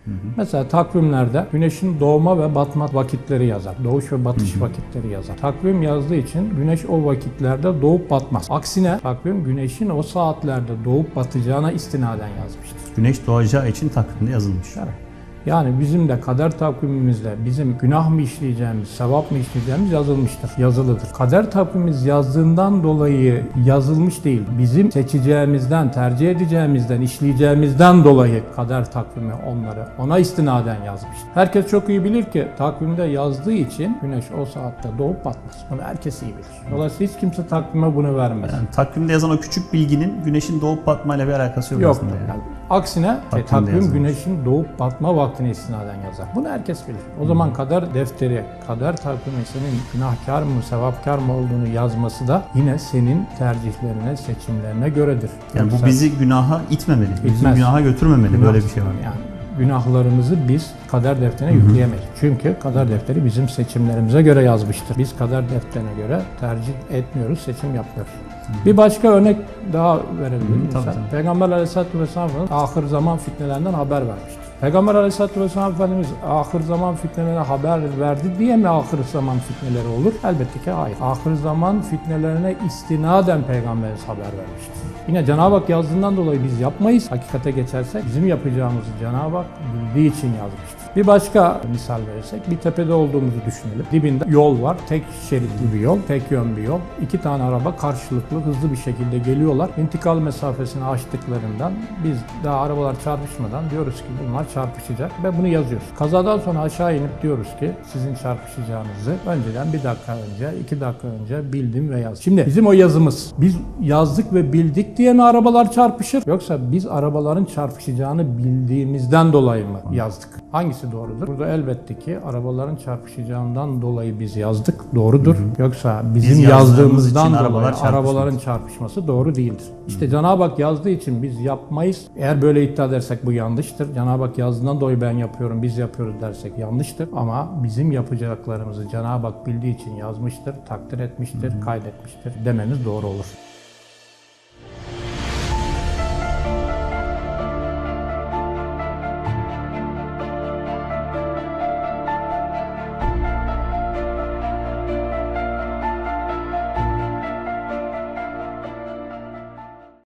Mesela takvimlerde güneşin doğma ve batma vakitleri yazar. Doğuş ve batış vakitleri yazar. Takvim yazdığı için güneş o vakitlerde doğup batmaz. Aksine takvim güneşin o saatlerde doğup batacağına istinaden yazmıştır. Güneş doğacağı için takvimde yazılmış. Evet. Yani bizim de kader takvimimizde bizim günah mı işleyeceğimiz, sevap mı işleyeceğimiz yazılmıştır, yazılıdır. Kader takvimimiz yazdığından dolayı yazılmış değil. Bizim seçeceğimizden, tercih edeceğimizden, işleyeceğimizden dolayı kader takvimi ona istinaden yazmıştır. Herkes çok iyi bilir ki takvimde yazdığı için güneş o saatte doğup batmaz. Bunu herkes iyi bilir. Dolayısıyla hiç kimse takvime bunu vermez. Yani takvimde yazan o küçük bilginin güneşin doğup batmayla bir alakası yok aslında. Yani. Aksine takvim yazılmış. Güneşin doğup batma vaktine istinaden yazar. Bunu herkes bilir. O zaman kader defteri, kader takvimi senin günahkar mı, sevapkar mı olduğunu yazması da yine senin tercihlerine, seçimlerine göredir. Yani bu bizi günaha itmemeli, bizi İtmez. günaha götürmemeli. Böyle bir şey var. Yani günahlarımızı biz kader defterine yükleyemeyiz. Çünkü kader defteri bizim seçimlerimize göre yazmıştır. Biz kader defterine göre tercih etmiyoruz, seçim yapıyoruz. Bir başka örnek daha verebilirim. Tabii. Peygamber Aleyhisselatü Vesselam ahir zaman fitnelerinden haber vermiştir. Peygamber Aleyhisselatü Vesselam Efendimiz ahir zaman fitnelerine haber verdi diye mi ahir zaman fitneleri olur? Elbette ki hayır. Ahir zaman fitnelerine istinaden Peygamberimiz haber vermiştir. Yine Cenab-ı Hak yazdığından dolayı biz yapmayız. Hakikate geçersek bizim yapacağımızı Cenab-ı Hak bildiği için yazmıştır. Bir başka misal verirsek bir tepede olduğumuzu düşünelim. Dibinde yol var. Tek şeritli bir yol, tek yön bir yol. İki tane araba karşılıklı hızlı bir şekilde geliyorlar. İntikal mesafesini aştıklarından biz daha arabalar çarpışmadan diyoruz ki bunlar çarpışacak ve bunu yazıyoruz. Kazadan sonra aşağı inip diyoruz ki sizin çarpışacağınızı önceden 1 dakika önce, 2 dakika önce bildim ve yazdım. Şimdi bizim o yazımız biz yazdık ve bildik diye mi arabalar çarpışır? Yoksa biz arabaların çarpışacağını bildiğimizden dolayı mı yazdık? Hangisi doğrudur? Burada elbette ki arabaların çarpışacağından dolayı biz yazdık. Doğrudur. Yoksa bizim yazdığımızdan dolayı arabaların çarpışması doğru değildir. İşte Cenab-ı Hak yazdığı için biz yapmayız. Eğer böyle iddia edersek bu yanlıştır. Cenab-ı Hak yazdığından dolayı ben yapıyorum, biz yapıyoruz dersek yanlıştır. Ama bizim yapacaklarımızı Cenab-ı Hak bildiği için yazmıştır, takdir etmiştir, kaydetmiştir dememiz doğru olur.